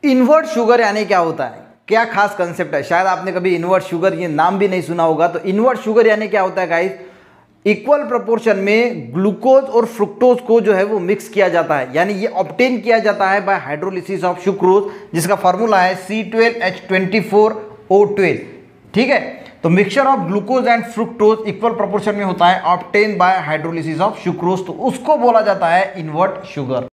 Invert sugar यानी क्या होता है, क्या खास कंसेप्ट है, शायद आपने कभी इन्वर्ट शुगर ये नाम भी नहीं सुना होगा। तो इन्वर्ट शुगर यानी क्या होता है गाइस, इक्वल प्रोपोर्शन में ग्लूकोज और फ्रुक्टोज को जो है वो मिक्स किया जाता है, यानी ये ऑब्टेन किया जाता है बाय हाइड्रोलिसिस ऑफ सुक्रोज, जिसका फॉर्मूला है C12H24O12। ठीक है, तो mixture of glucose and fructose equal proportion में होता है obtain by hydrolysis of sucrose, तो उसको बोला जाता है इन्वर्ट शुगर।